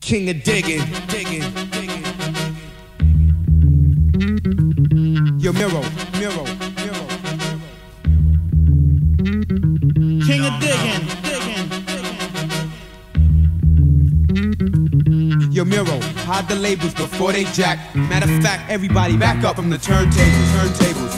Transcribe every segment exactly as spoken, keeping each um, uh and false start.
King of digging, digging, digging. Yo, Miro, Miro, Miro, Miro. King of digging, digging, digging. Yo, Miro, hide the labels before they jack. Matter of fact, everybody back up from the turntables, turntables.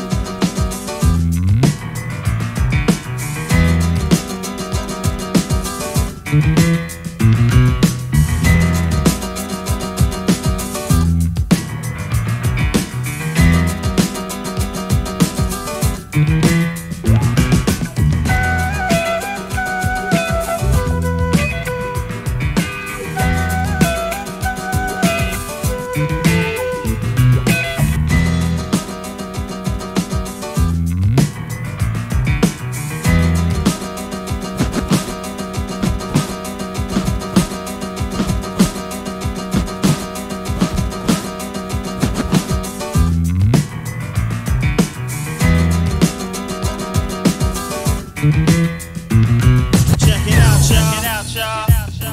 Check it out, check it out, y'all.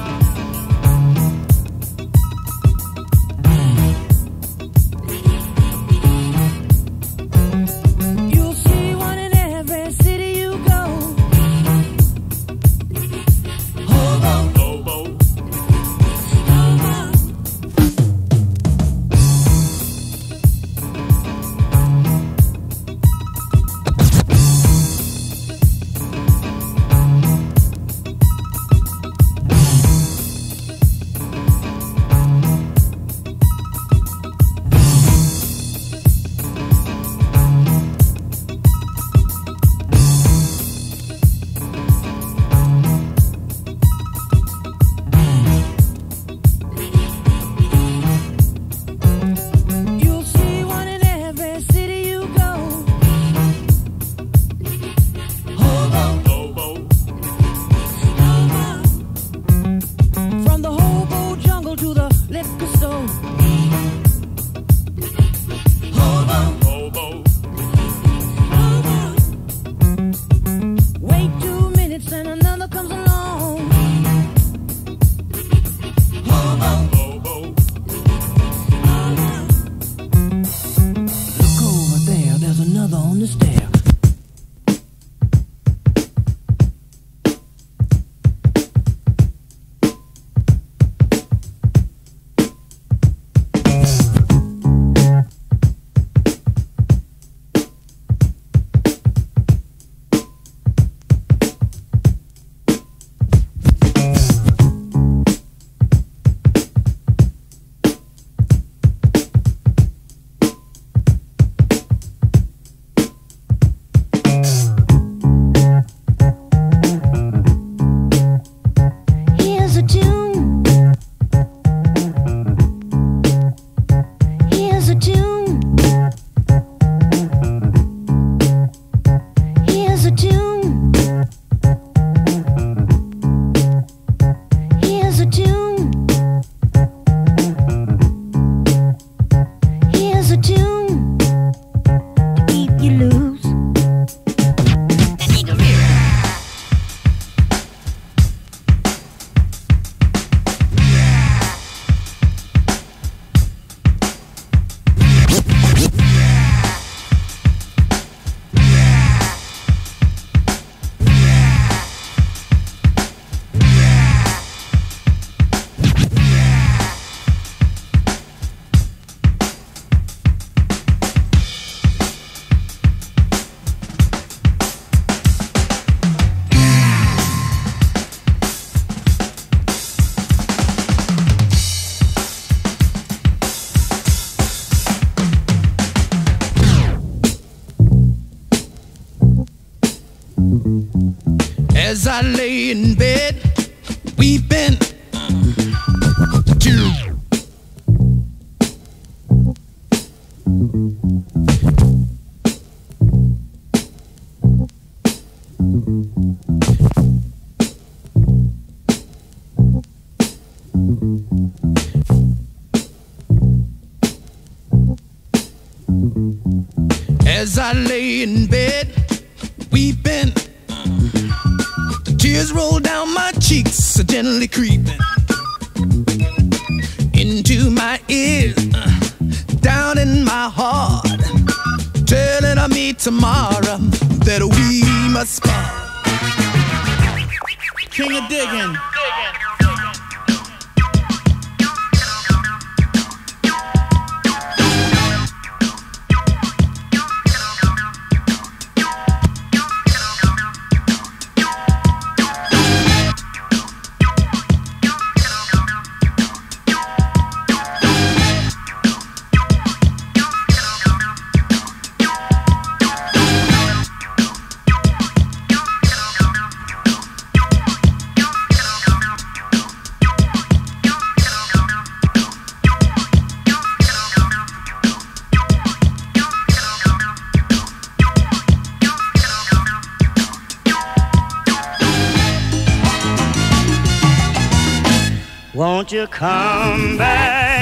You'll see one in every city you go. Hobo, Hobo. hobo. You'll see one in every city you go. Hobo, Hobo. hobo. From the hobo jungle to the liquor store. Hobo, Hobo. hobo. Wait two minutes and another comes along. Hobo, Hobo. hobo. Look over there, there's another on the stair. Here's a tune. Here's a tune. Here's a tune. Here's a tune. Here's a tune to keep you loose. As I lay in bed, weeping, two. As I lay in bed, weeping, the tears roll down my cheeks, so gently creeping. day tomorrow that we must part. King of digging. Won't you come back?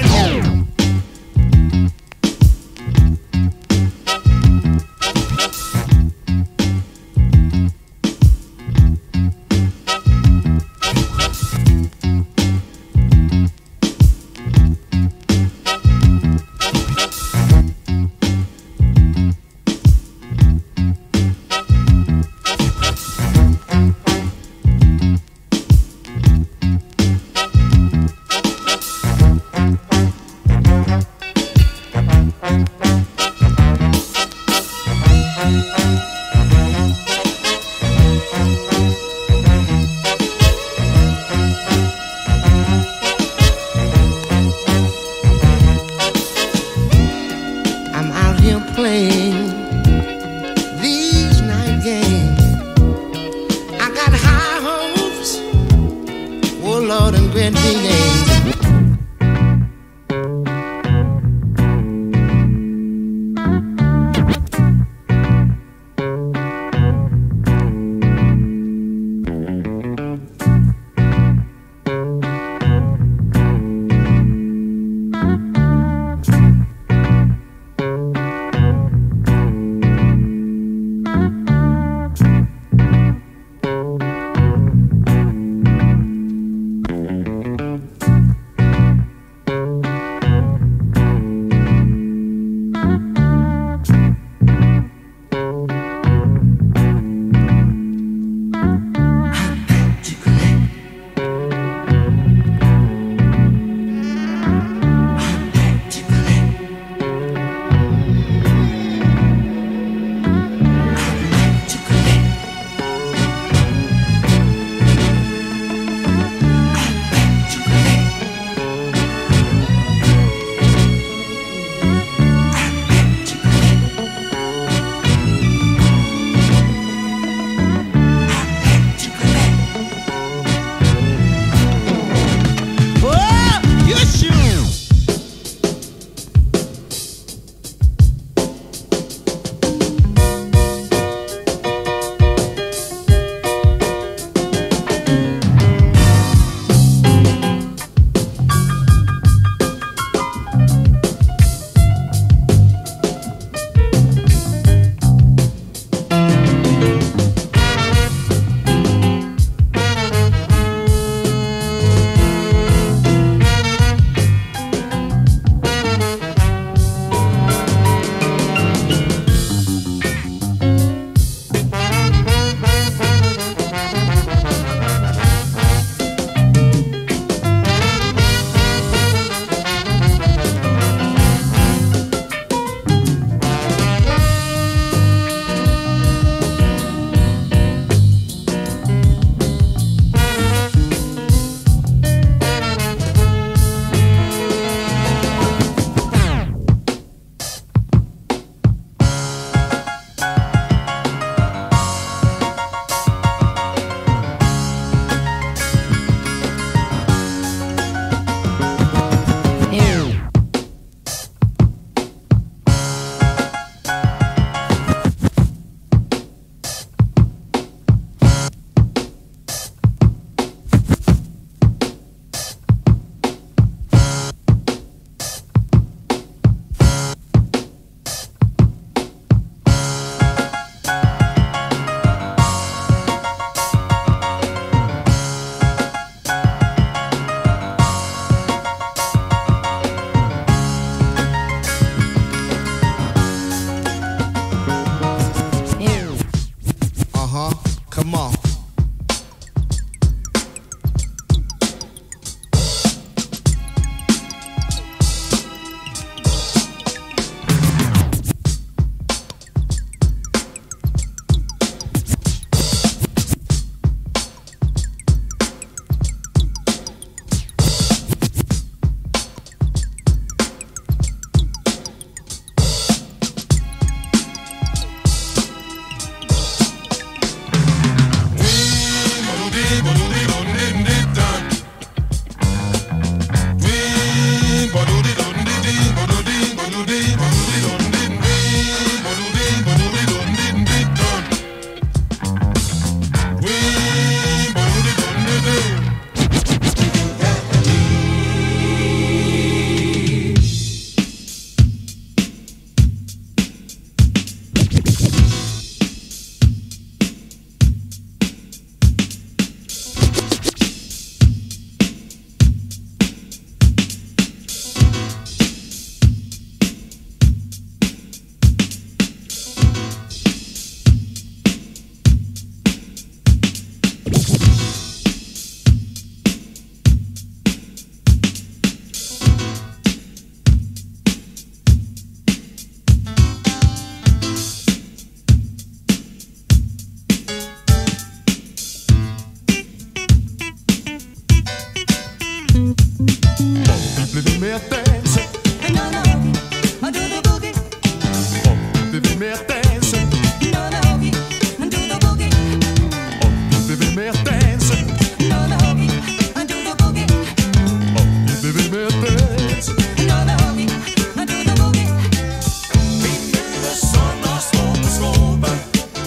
Living me a dance. No, no, I do the boogie. Oh, living me a dance. No, no, I do the boogie. Oh, living me a dance. No, no, I do the boogie. Oh, living me a dance. No, no, I do the boogie. Vinduet sønder står på skåben.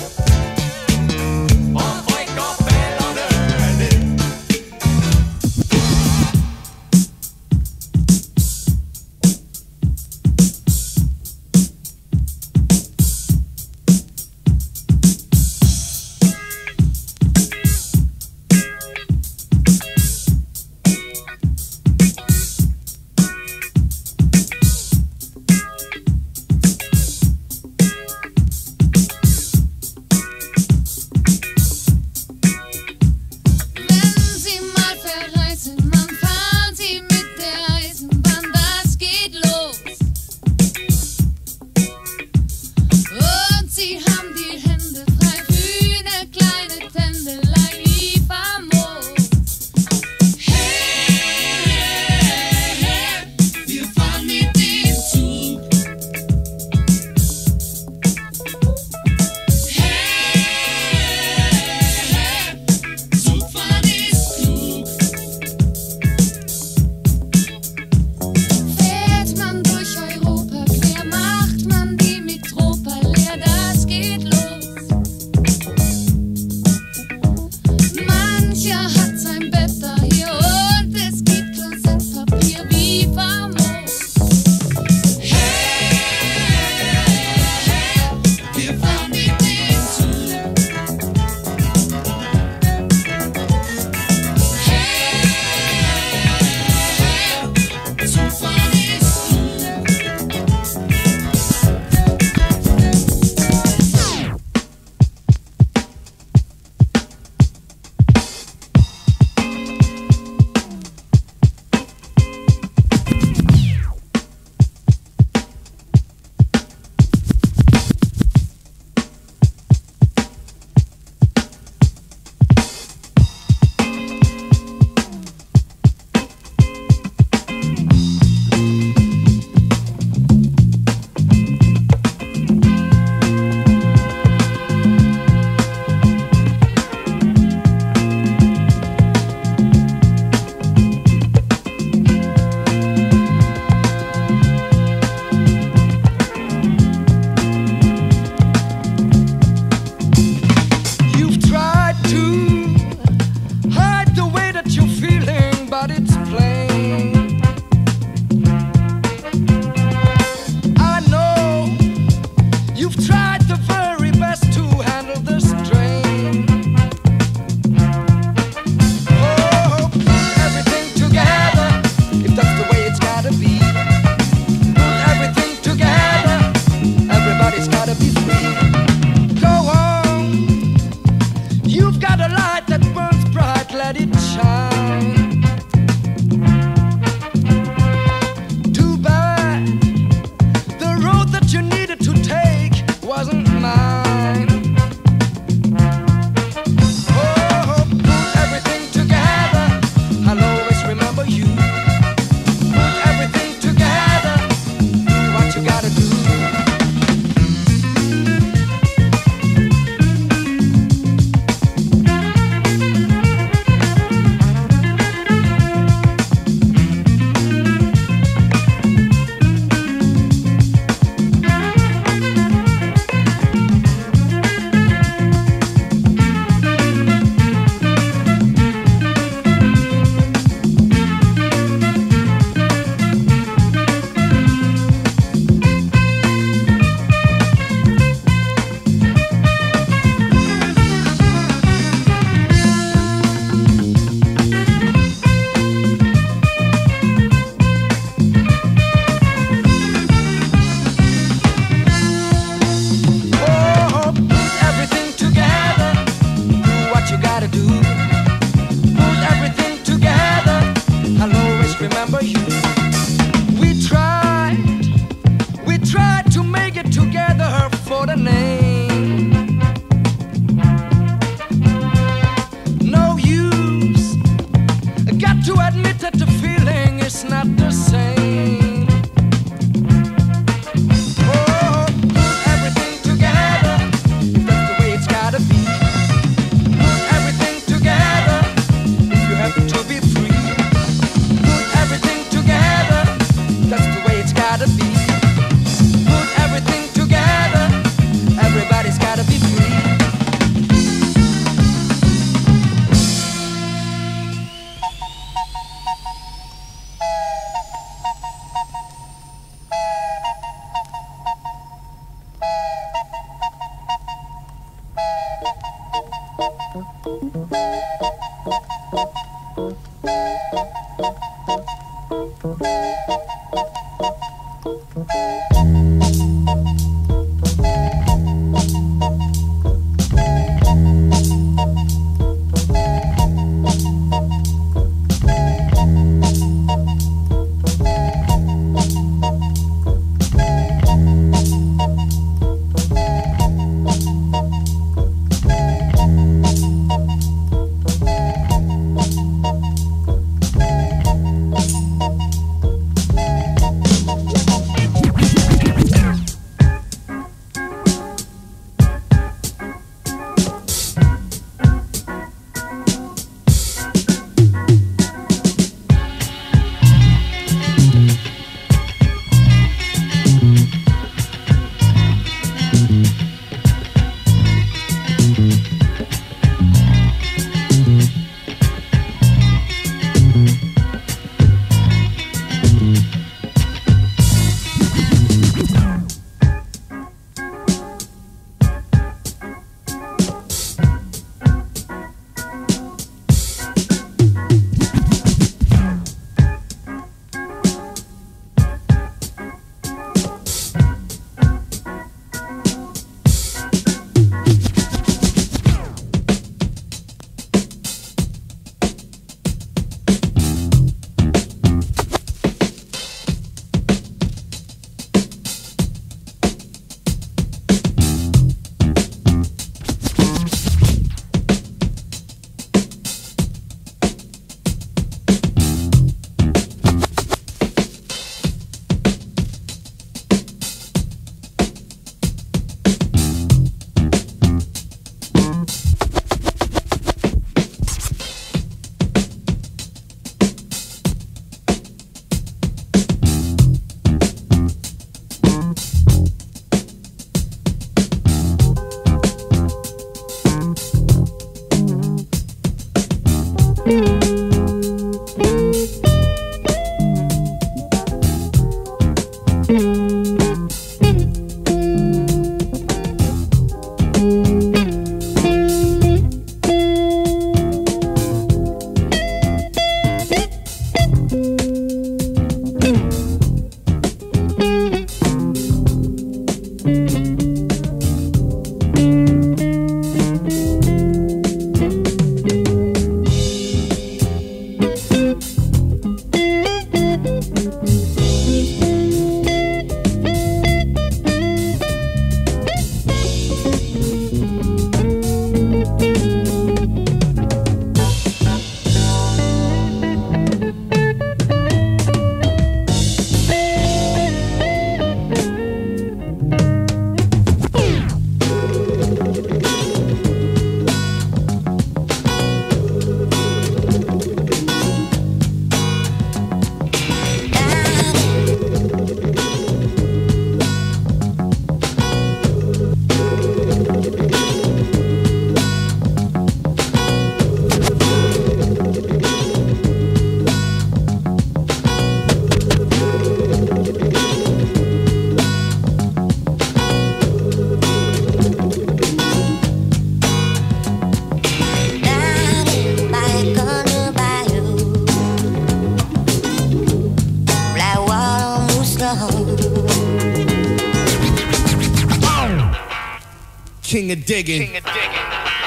Og drikker ballerne ned. Wenn Sie mal verreisen, man fahren Sie mit der Eisenbahn, das geht los. Und Sie haben die Hände frei für eine kleine Tändelei wie famos. Hey, hey, hey, wir fahren mit dem Zug. Hey, hey, Zugfahren ist klug. Fährt man durch Europa quer, macht man die Mitropa leer, das geht los. Mancher hat sein Bett da hier und es gibt Konzertpapier wie famos. Hey, hey, wir fahren mit dem Zug. Hey, hey, Zugfahren ist klug. You've tried to hide the way that you're feeling, but it's plain. I know you've tried the very best to handle the strain. Oh, put everything together, if that's the way it's gotta be. Put everything together, everybody's gotta be free. Go on. You've got a light that burns bright, let it shine. Too bad the road that you needed to take wasn't mine. Oh, put everything together, I'll always remember you. Put everything together, do what you gotta do. Oh, put everything together, do what you gotta do. Put everything together, I'll always remember you. We tried, we tried to make it together for the name. No use, got to admit that the feeling is not the same. king of digging. King of digging.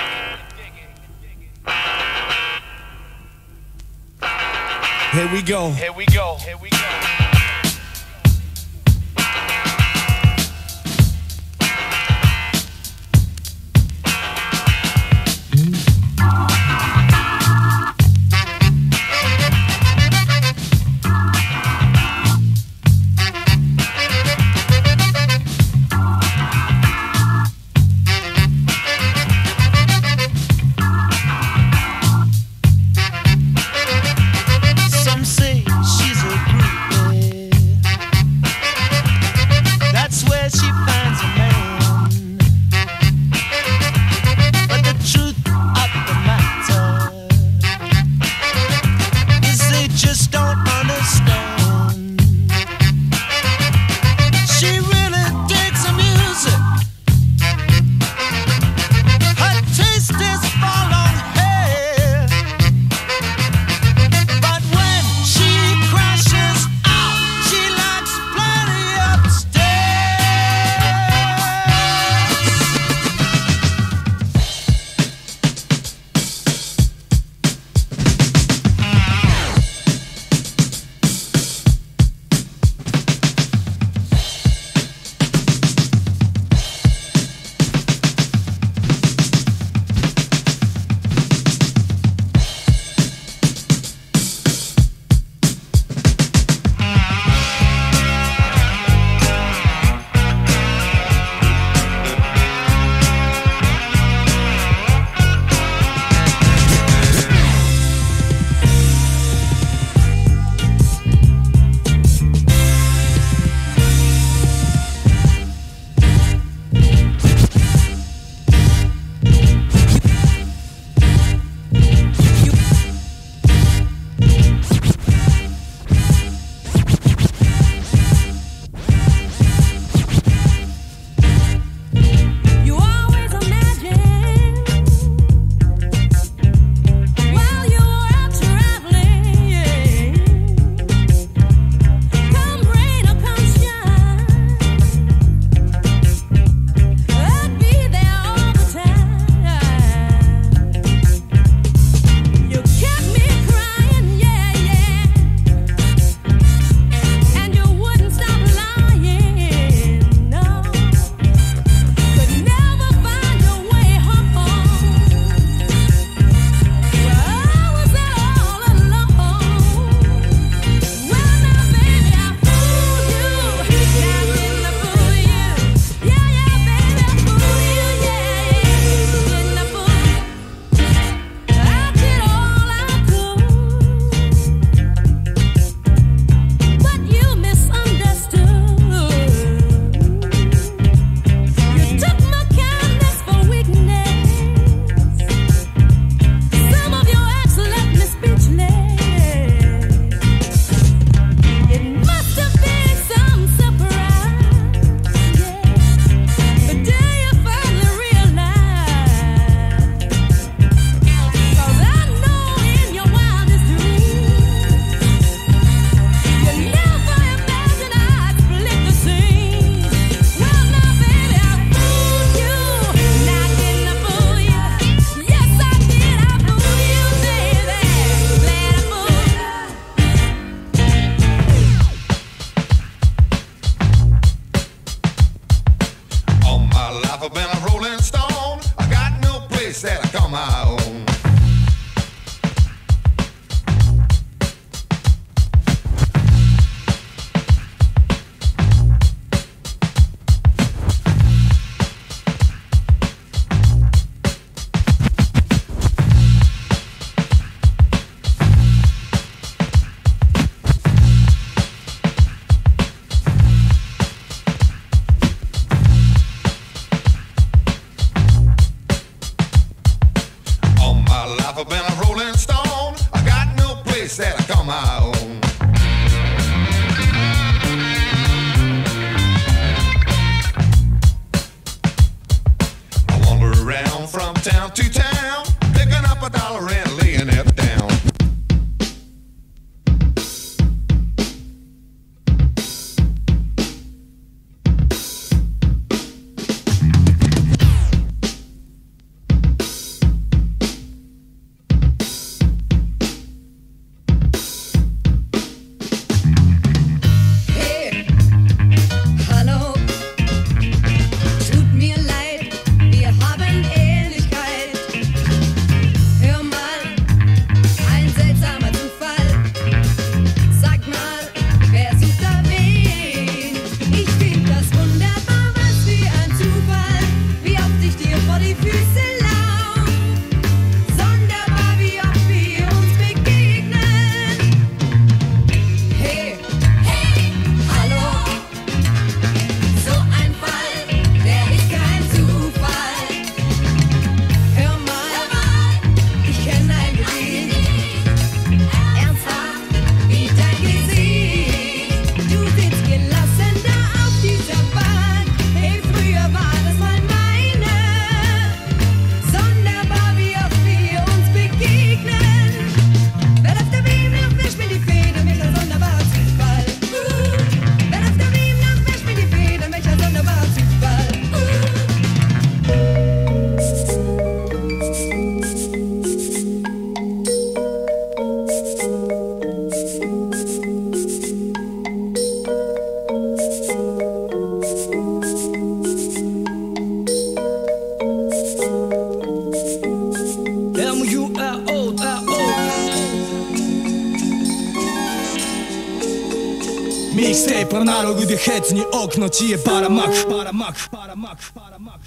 Here we go. Here we go. Here we go. Some say she's a groupie. That's where she finds a man. But the truth of the matter is they just don't understand. She really digs the music. Her taste is for long hair. But when she crashes out, she likes plenty upstairs. ミックステープアナログでヘッズに多くの知恵ばらまくばらまくばらまくばらまく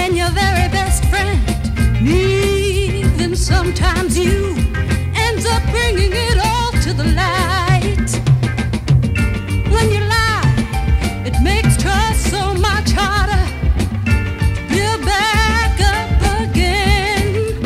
when your very best friend needs them, sometimes you ends up bringing it all to the light. When you lie, it makes trust so much harder to build back up again.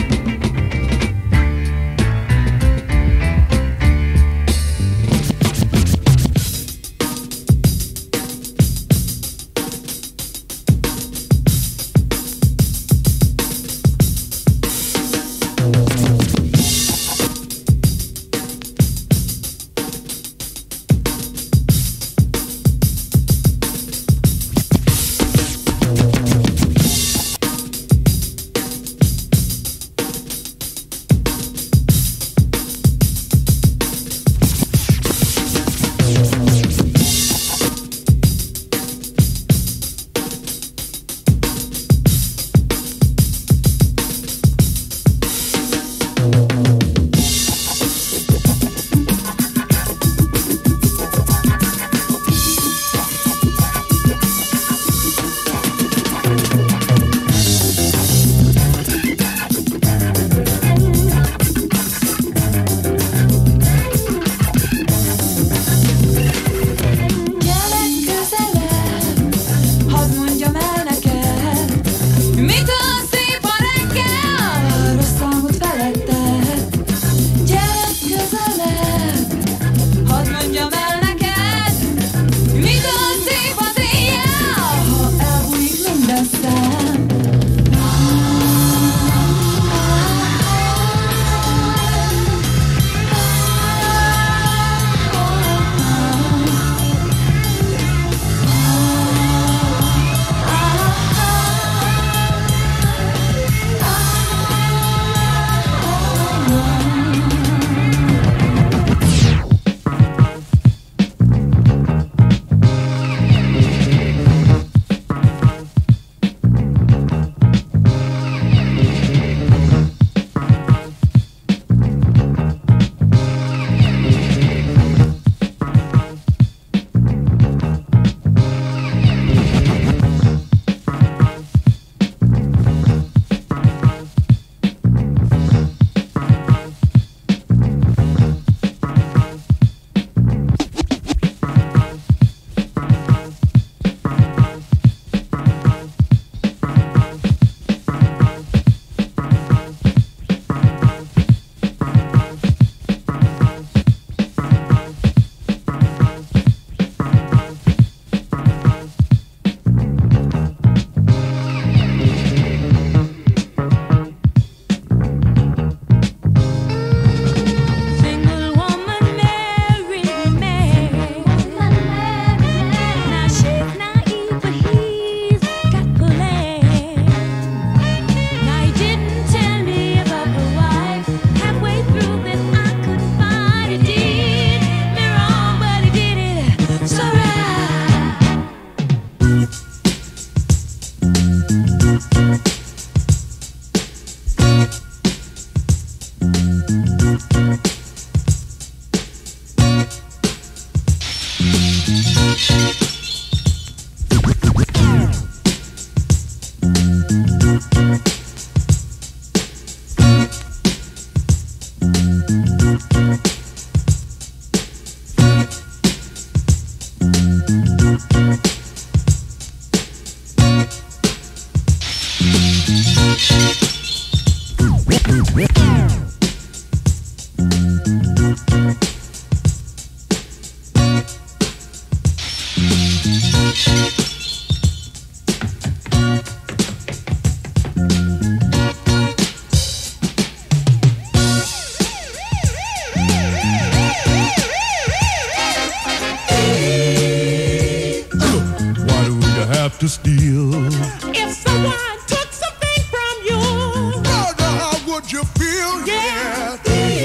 To steal. If someone took something from you, brother, how would you feel? Yeah.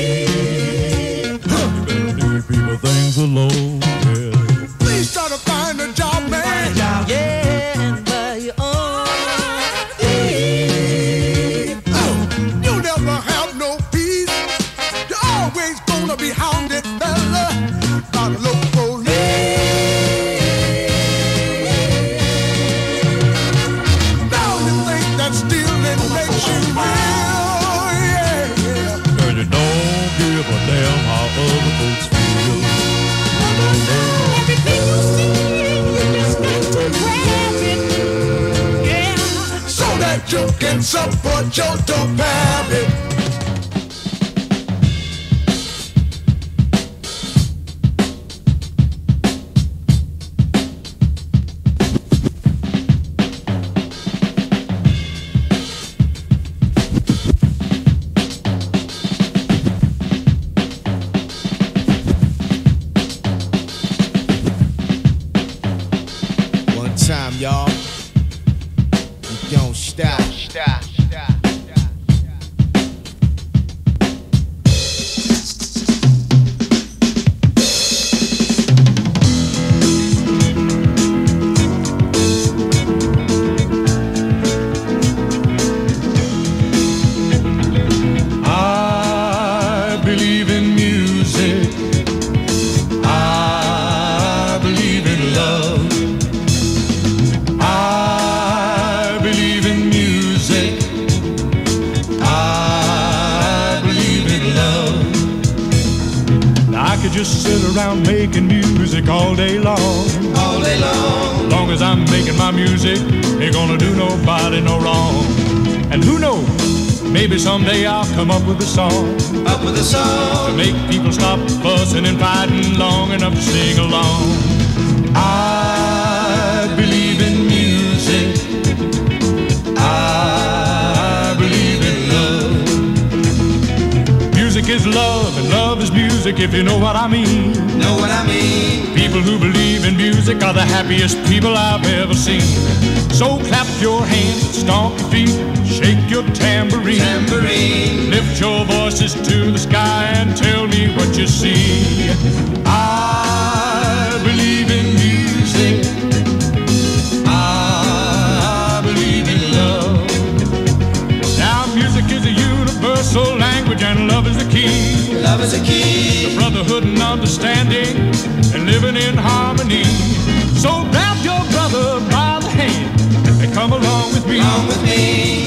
yeah. Huh. You better leave people things alone. Yeah. Please try to find a job, man. Find a job. Yeah, and buy your own. Yeah. Oh, you'll never have no peace. You're always gonna be hounded, fella, by the local police. Now you think that you can support your dope habit. Time, y'all. You don't stop. Stop. Stop. I believe in music. I believe in love. I believe in music. I believe in love. I could just sit around making music all day long. All day long. Long as I'm making my music, ain't gonna do nobody no wrong. And who knows, maybe someday I'll come up with a song. Up with a song to make people stop fussing and fighting long enough to sing along. I believe in music. I believe in love. Music is love and love is music, if you know what I mean. Know what I mean. People who believe in music are the happiest people I've ever seen. So clap your hands, stomp your feet, shake your tambourine. Tambourine. Lift your voices to the sky and tell me what you see. I believe in music. I believe in love. Now music is a universal language and love is the key. Love is the key. The brotherhood and understanding and living in harmony. So grab your brother by the hand and come along with me. Along with me.